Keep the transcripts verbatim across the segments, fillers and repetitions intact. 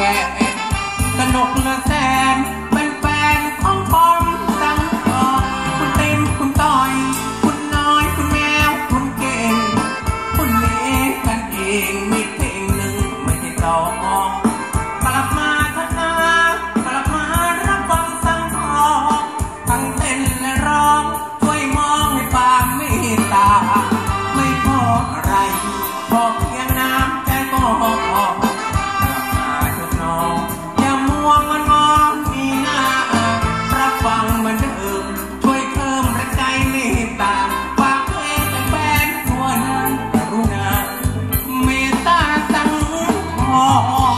สนุกละแสนเป็นแฟนของผมทั้งคอคุณเต็มคุณต้อยคุณน้อยคุณแมวคุณเก่งคุณเลี้ยงกันเองมีเพลงหนึ่งไม่ได้ร้องกลับมาทักนากลับมารับฟังสังทองทั้งเต้นและร้องช่วยมองให้ความเมตตาไม่ขออะไรขอเพียงน้ำใจก็พอฟังมันเดิมช่วยเพิ่มแรงใจเมตตาฝากเพลงเป็นแฟนทั่วหน้ากรุณาเมตตาสังทอง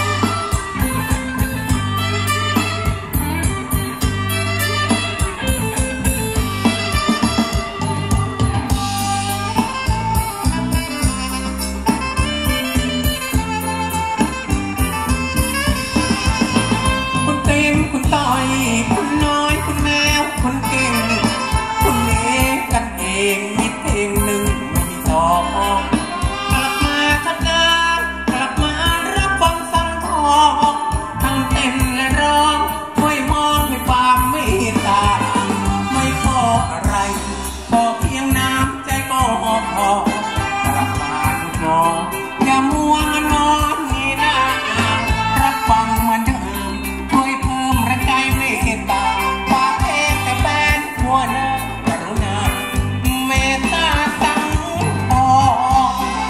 คุณเต็มคุณต้อยคุณน้อยคุณแมวคุณเก่งคุณเลี้ยงกันเองมีเพลงหนึ่งไม่มีต่อกลับมาทักนากลับมารับฟังสังทองทั้งเต้นและร้องช่วยมองให้ความเมตตาไม่ขออะไรขอเพียงน้ำใจก็พอกลับมาทุกน้องอย่ามัวมันนอนนี่นะรับฟังมันเดิมช่วยเพิ่มแรงใจเมตตาฝากเพลงแต่แฟนทั่วหน้ากรุณาเมตตาสังทอง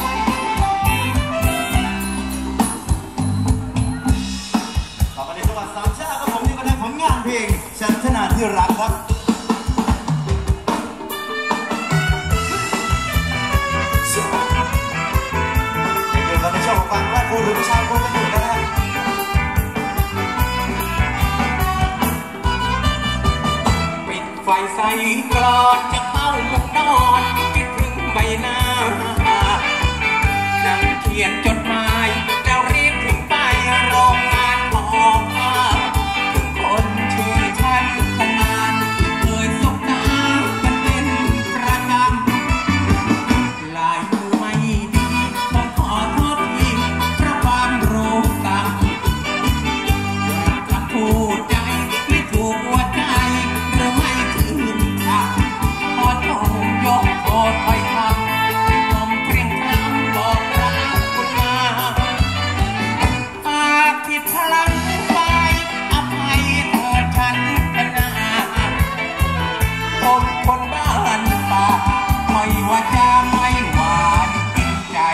ต่อไปในจังหวัดสามชาติครับผมนี่ก็ได้ผลงานเพลงฉันธนาที่รักครับเดี๋ยวเราในช่วงของการไหว้ครูหรือประชาชนกันอยู่นะฮะปิดไฟใส่กลอนจะเข้ามุกนอนคิดถึงใบหน้านั่งเขียนจดหมายแล้วรีบถึงไปโรงงานของข้าถึงคนชื่อฉันทำงานเคยสบตากันเป็นประจำลายมือไม่ดีผมขอโทษทีเพราะความรู้ต่ำคำพูดใจไม่ถูกหัวใจหรือไม่ถึงทางขอโทษยกโทษให้ทำให้ผมเพียงครั้งบอกรักคุณมาหากผิดพลั้งไปอภัยเถิดฉันธนาผมคนบ้านป่าไม่ว่าจะไม่หวานกินใจ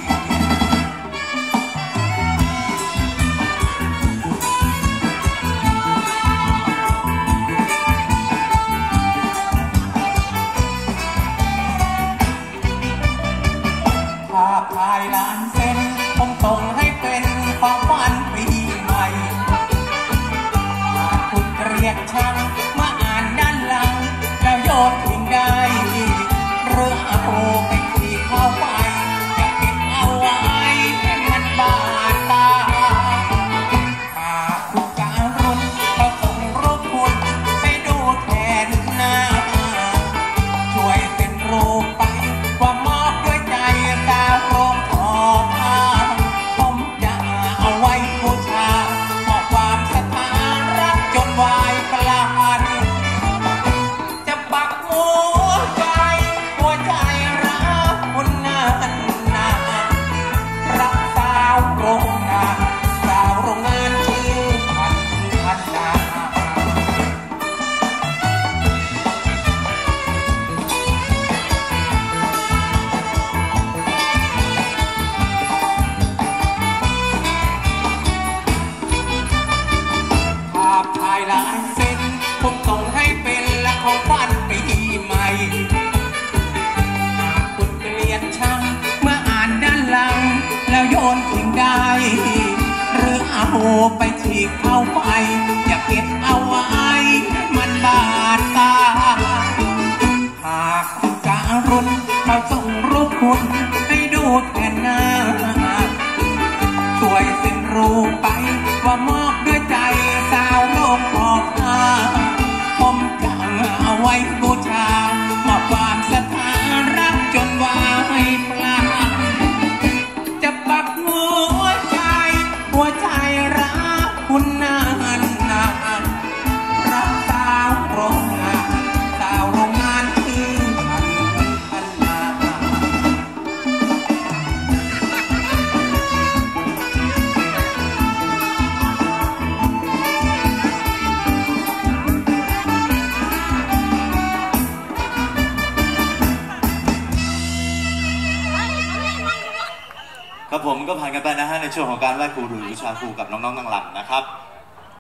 ภาพถ่ายล้านเส้นผมส่งให้เป็นของขวัญปีใหม่หากคุณเกลียดชังมาอ่านด้านหลังแล้วโยนทิ้งได้หรือเอาไปที่เข้าไปจะเก็บเอาไว้ให้มันบาดตาหากคุณการุณเขาส่งรูปคุณไปดูแทนหน้าช่วยเซ็นรูปไปว่ามอบด้วยใจตาโรงทองผมจะเอาไว้บูชามอบความศรัทธารักจนวายพลานจะปักหัวใจหัวใจรักคุณนานนานรักสาวโรงงานสาวโรงงานชื่อพันพันดาภาพถ่ายลายเส้นผมส่งให้เป็นและของขวัญปีใหม่หากคุณเกลียดชังเมื่ออ่านด้านหลังแล้วโยนทิ้งได้หรือเอาไปฉีกเข้าไปอย่าเก็บเอาไว้มันบาดตาหากคุณการุณเขาส่งรูปคุณให้ดูแทนหน้าช่วยเซ็นรูปไปว่ามอบด้วยใจสาวโลกขอบตาผมจะเอาไว้บูชามอบความศรัทธารักจนวายพลานจะปักหัวใจหัวใจรัครับผมก็ผ่านกันไปนะฮะในช่วงของการไหว้ครูหรือวิชาครูกับน้องๆนางหลังนะครับ